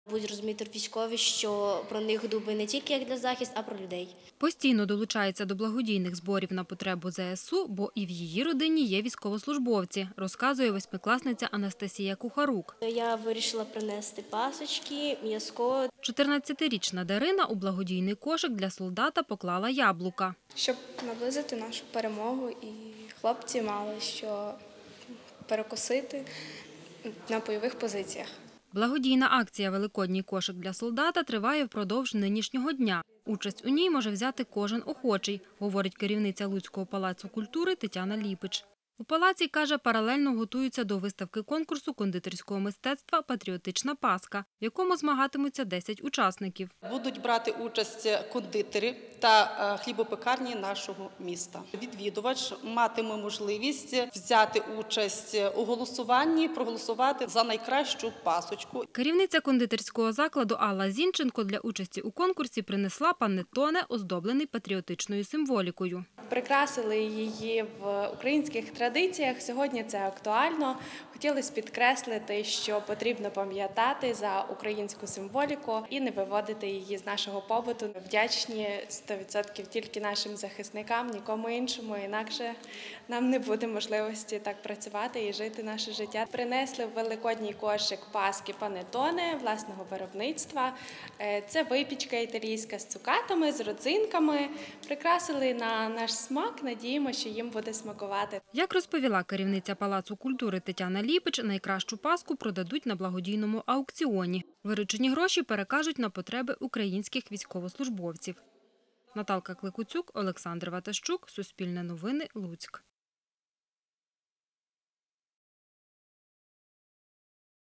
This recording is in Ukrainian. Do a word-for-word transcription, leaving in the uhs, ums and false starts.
Будуть розуміти військові, що про них думає не тільки як для захисту, а про людей. Постійно долучається до благодійних зборів на потребу зе ес у, бо і в її родині є військовослужбовці, розказує восьмикласниця Анастасія Кухарук. Я вирішила принести пасочки, м'язко. чотирнадцятирічна Дарина у благодійний кошик для солдата поклала яблука. Щоб наблизити нашу перемогу і хлопці мали що перекусити на бойових позиціях. Благодійна акція «Великодній кошик для солдата» триває впродовж нинішнього дня. Участь у ній може взяти кожен охочий, говорить керівниця Луцького палацу культури Тетяна Ліпич. У палаці, каже, паралельно готуються до виставки конкурсу кондитерського мистецтва «Патріотична Пасха», в якому змагатимуться десять учасників. Будуть брати участь кондитери та хлібопекарні нашого міста. Відвідувач матиме можливість взяти участь у голосуванні, проголосувати за найкращу пасочку. Керівниця кондитерського закладу Алла Зінченко для участі у конкурсі принесла панеттоне, оздоблений патріотичною символікою. Прикрасили її в українських традиціях. Сьогодні це актуально. Хотілося підкреслити, що потрібно пам'ятати за українську символіку і не виводити її з нашого побуту. Вдячні сто відсотків тільки нашим захисникам, нікому іншому, інакше нам не буде можливості так працювати і жити наше життя. Принесли в великодній кошик паски панеттоне власного виробництва. Це випічка італійська з цукатами, з родзинками. Прикрасили на наш смак, надіємося, що їм буде смакувати. Як розповіла керівниця Палацу культури Тетяна Ліпич, найкращу паску продадуть на благодійному аукціоні. Виручені гроші перекажуть на потреби українських військовослужбовців. Наталка Кликуцюк, Олександр Ватащук, Суспільне новини, Луцьк.